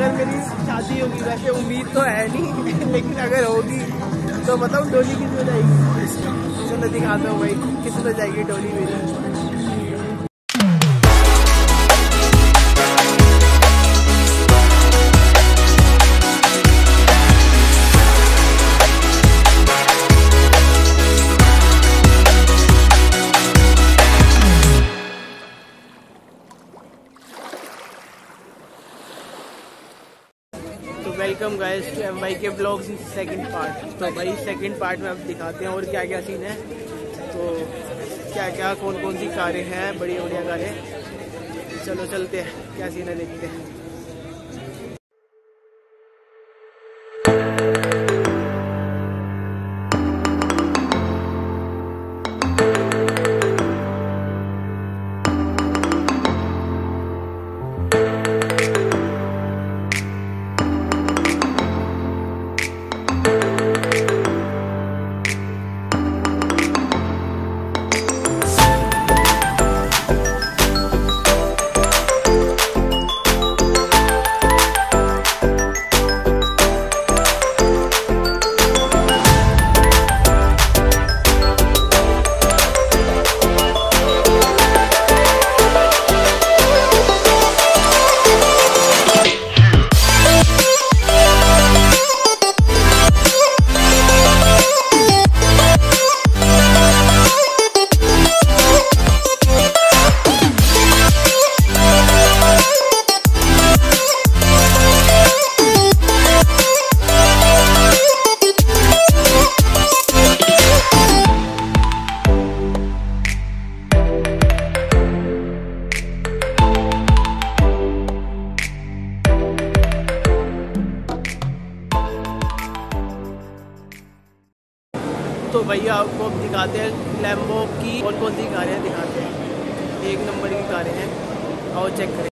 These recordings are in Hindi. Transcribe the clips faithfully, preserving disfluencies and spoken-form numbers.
अगर मेरी शादी होगी, वैसे उम्मीद तो है नहीं लेकिन अगर होगी तो बताओ डोली किस में जाएगी। चलो दिखाता हूँ भाई किस में जाएगी डोली मेरी। Welcome guys to M Y K blogs second part. तो भाई सेकंड पार्ट में अब दिखाते हैं और क्या क्या सीन है, तो क्या क्या कौन कौन सी कारें हैं, बढ़िया बढ़िया कारें। चलो चलते हैं, क्या सीन है देखते हैं। तो भैया आपको अब दिखाते हैं लैम्बो की कौन कौन सी कारें दिखाते हैं। एक नंबर की कारें हैं, और चेक करें।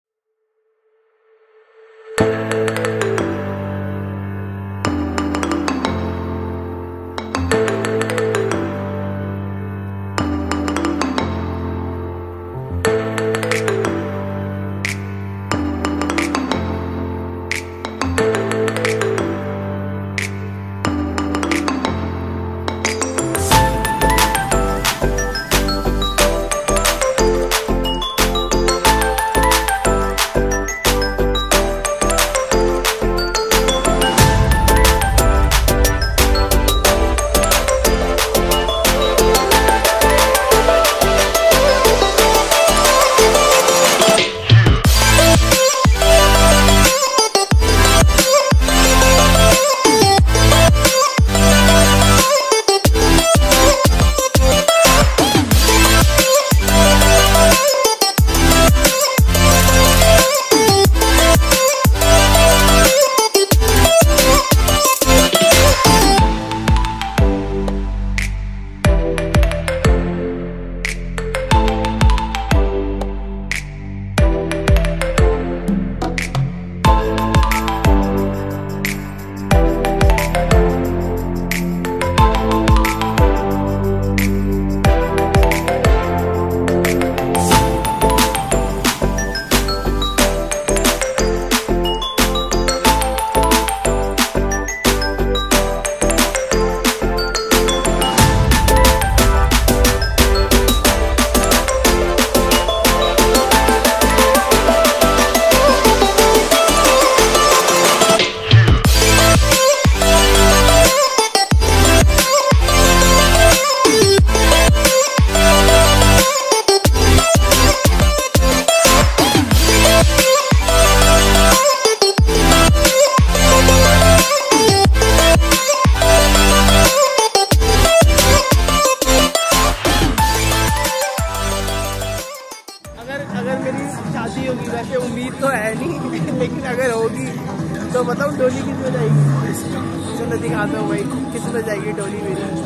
वैसे उम्मीद तो है नहीं लेकिन अगर होगी तो बताओ डोली किस में जाएगी। चलो दिखाता हूँ भाई किस में जाएगी डोली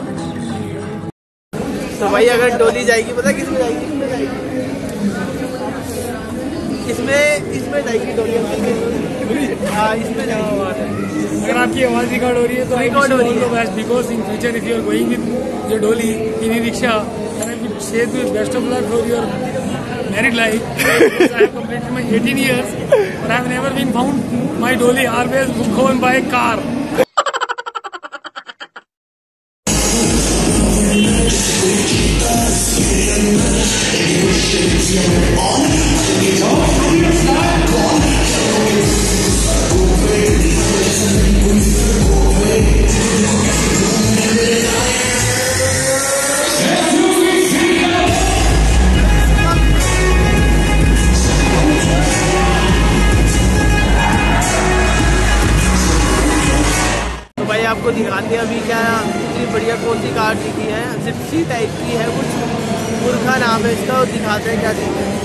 मेरी। तो भाई अगर डोली जाएगी पता किस में जाएगी, किस में जाएगी, इसमें इसमें जाएगी डोली। हाँ इसमें जाएगी। अगर आपकी आवाज़ रिकॉर्ड हो रही है तो रिकॉर्ड हो रही है because in future if you are going with your डोली in e rickshaw and I would say the best of luck for your married life. I have completed my eighteen years but I have never been found My Doli always go and buy car. आपको दिखाते हैं अभी क्या इतनी बढ़िया कौन सी कार दिखी है, जिप्सी टाइप की है, कुछ मुर्खा नाम है इसका, और दिखाते हैं क्या दिखा है।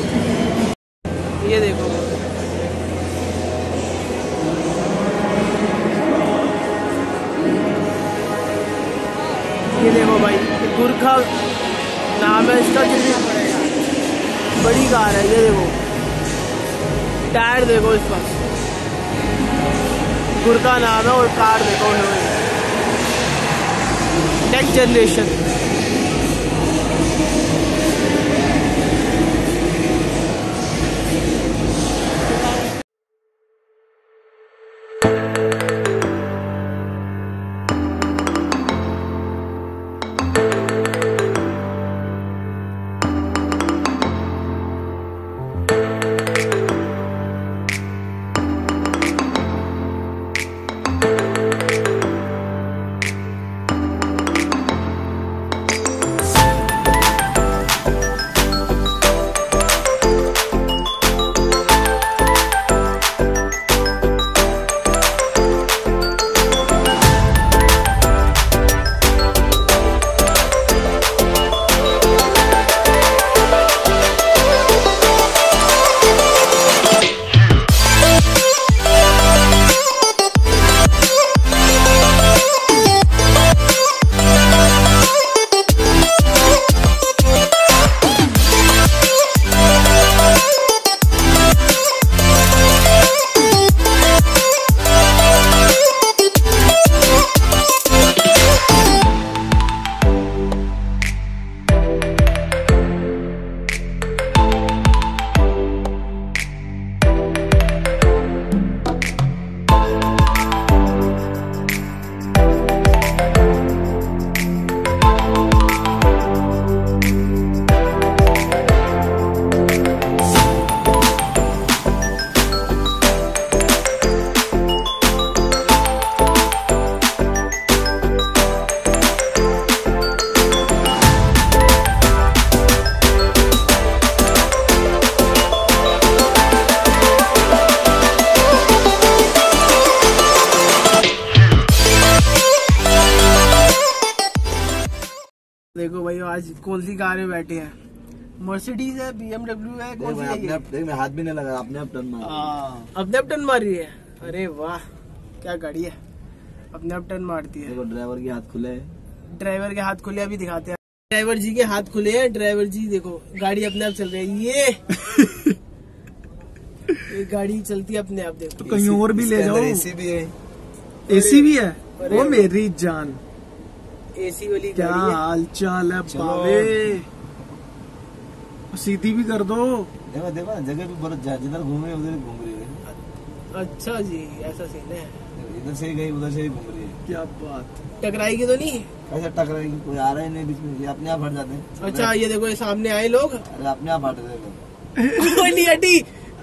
ये देखो, ये देखो भाई, गुरखा नाम है इसका, कितनी बड़ी कार है। ये देखो टायर देखो इसका, गुरखा नाम है, और कार देखो नेक्स्ट जनरेशन। देखो भाई आज कौन सी कार में बैठे हैं, मर्सिडीज है, बीएमडब्ल्यू है, कौन सी है? देख मैं हाथ भी नहीं लगा, अपने आप टर्न मार अपने आप टर्न मार रही है। अरे वाह क्या गाड़ी है, अपने आप टर्न मारती है। देखो ड्राइवर के हाथ खुले हैं, ड्राइवर के हाथ खुले, अभी दिखाते हैं। ड्राइवर जी के हाथ खुले हैं, ड्राइवर जी देखो गाड़ी अपने आप चल रही है। ये ये गाड़ी चलती है अपने आप, देखो। तो कहीं और भी ले जाओ। एसी भी है, एसी भी है। वो मेरी जान, एसी वाली क्या हाल चाल है बाबे, सीधी भी कर दो। देखो देखो जगह भी बहुत, जिधर घूम रही है उधर घूम रही है। अच्छा जी ऐसा सीन है, इधर से ही गई उधर से ही घूम रही है। क्या बात, टकराएगी तो नहीं? कैसे टकराएगी, कोई आ रहा है नहीं बीच में, ये अपने आप हट जाते हैं। अच्छा ये देखो ये सामने आए लोग, अरे अपने आप हट गए लोग। नहीं हटी,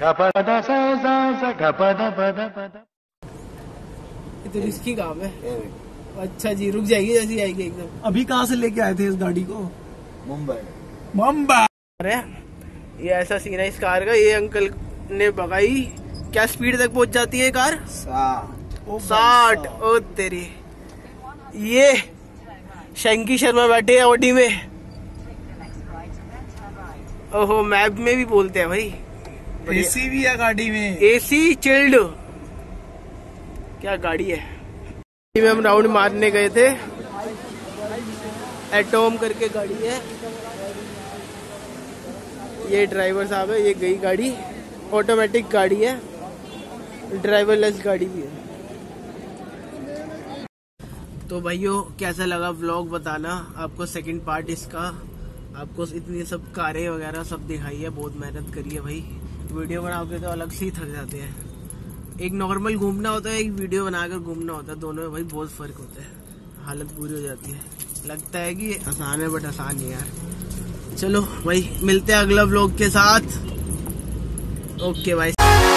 ये तो रिस्की काम है। अच्छा जी रुक जाएगी जैसी आएगी एकदम। अभी कहाँ से लेके आए थे इस गाड़ी को? मुंबई। मुंबई। अरे ये ऐसा सीन है इस कार का, ये अंकल ने भगाई, क्या स्पीड तक पहुंच जाती है कार? साठ। ओ तेरी, ये शंकी शर्मा बैठे हैं ऑडी में। ओहो मैप में भी बोलते हैं भाई। एसी भी है गाड़ी में, एसी चिल्ड, क्या गाड़ी है। में हम राउंड मारने गए थे, एटोम करके गाड़ी है। ये ड्राइवर साहब है, ये गई गाड़ी, ऑटोमेटिक गाड़ी है, ड्राइवरलेस गाड़ी भी है। तो भाइयों कैसा लगा व्लॉग बताना, आपको सेकंड पार्ट इसका, आपको इतनी सब कारें वगैरह सब दिखाई है, बहुत मेहनत करी है भाई। वीडियो बनाओगे तो अलग से ही थक जाते हैं। एक नॉर्मल घूमना होता है, एक वीडियो बनाकर घूमना होता है, दोनों में भाई बहुत फर्क होता है। हालत बुरी हो जाती है, लगता है कि आसान है बट आसान नहीं यार। चलो भाई मिलते हैं अगला व्लॉग के साथ। ओके भाई।